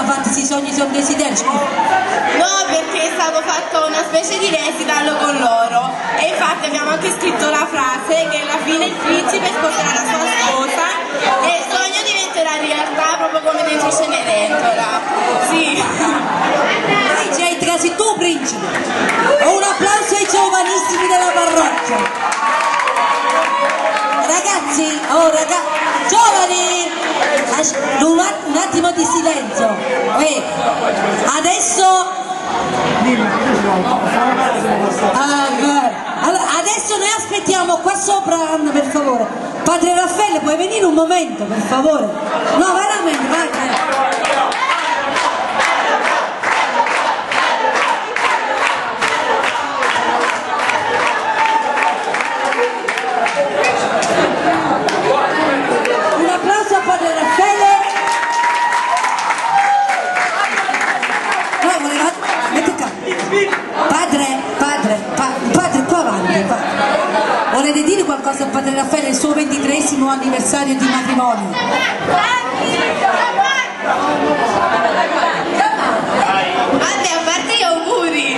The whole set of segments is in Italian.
fatti questi sogni sono desideri? No, perché è stato fatto una specie di recital con loro e infatti abbiamo anche scritto la frase che alla fine il principe sposerà la sua sposa e il sogno diventerà realtà proprio come dentro Cenerentola. Sì. Ci hai trasi tu, principe. Un applauso ai giovanissimi della parrocchia. Ragazzi, giovani, un attimo di silenzio. Adesso adesso noi aspettiamo qua sopra, Anna, per favore. Padre Raffaele, puoi venire un momento, per favore? No, veramente, vai. Un applauso a Padre Raffaele. No, volevate... Metti qua. Padre, qua avanti. Volete dire qualcosa a Padre Raffaele, il suo 23esimo anniversario di matrimonio? A parte gli auguri.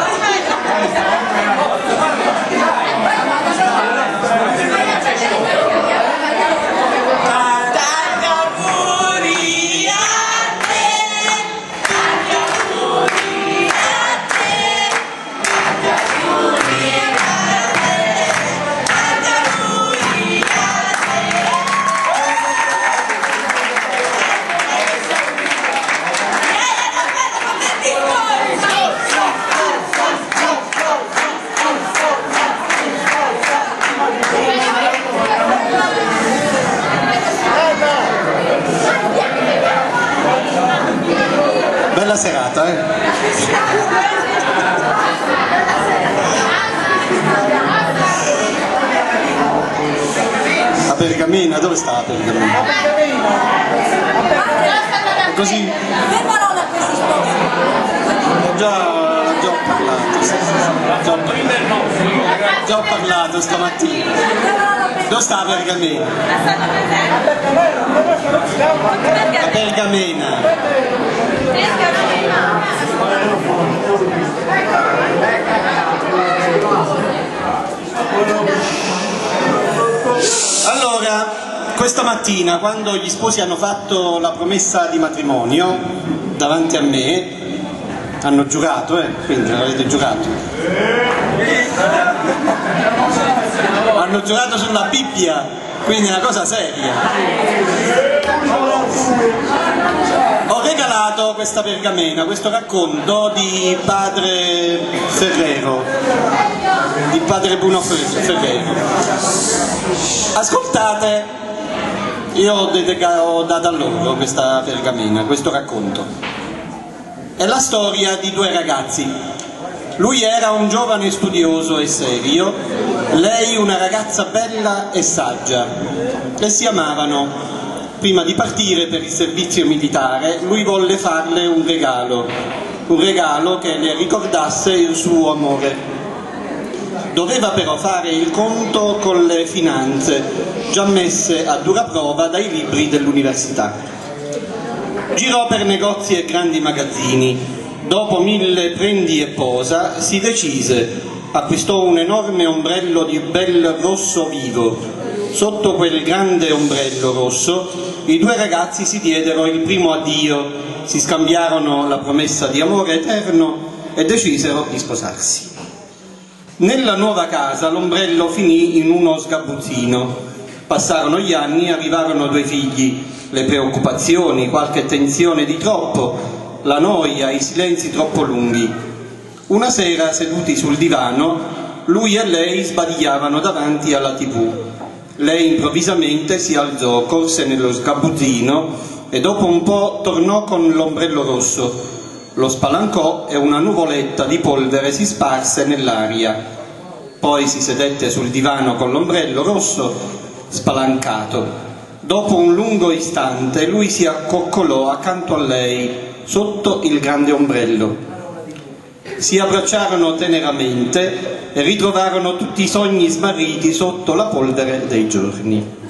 Bella serata, La Pergamena, dove sta la Pergamena? Così? Fermalo da questi sposi. Ho già parlato, già ho parlato stamattina. Dove sta la Pergamena? La Pergamena. Allora, questa mattina, quando gli sposi hanno fatto la promessa di matrimonio davanti a me, hanno giurato, quindi l'avete giurato. Hanno giurato sulla Bibbia, quindi è una cosa seria. Ho regalato questa pergamena, questo racconto di padre Ferrero, di padre Bruno Ferrero. Ascoltate, io ho dato a loro questa pergamena, questo racconto. È la storia di due ragazzi. Lui era un giovane studioso e serio, lei una ragazza bella e saggia, e si amavano. Prima di partire per il servizio militare, lui volle farle un regalo che le ricordasse il suo amore. Doveva però fare il conto con le finanze, già messe a dura prova dai libri dell'università. Girò per negozi e grandi magazzini. Dopo 1000 prendi e posa, si decise, acquistò un enorme ombrello di bel rosso vivo. Sotto quel grande ombrello rosso i due ragazzi si diedero il primo addio, si scambiarono la promessa di amore eterno e decisero di sposarsi. Nella nuova casa l'ombrello finì in uno sgabuzzino. Passarono gli anni, arrivarono due figli, le preoccupazioni, qualche tensione di troppo, la noia, i silenzi troppo lunghi. Una sera, seduti sul divano, lui e lei sbadigliavano davanti alla TV. Lei improvvisamente si alzò, corse nello sgabuzzino e dopo un po' tornò con l'ombrello rosso. Lo spalancò e una nuvoletta di polvere si sparse nell'aria. Poi si sedette sul divano con l'ombrello rosso spalancato. Dopo un lungo istante lui si accoccolò accanto a lei, sotto il grande ombrello. Si abbracciarono teneramente e ritrovarono tutti i sogni smarriti sotto la polvere dei giorni.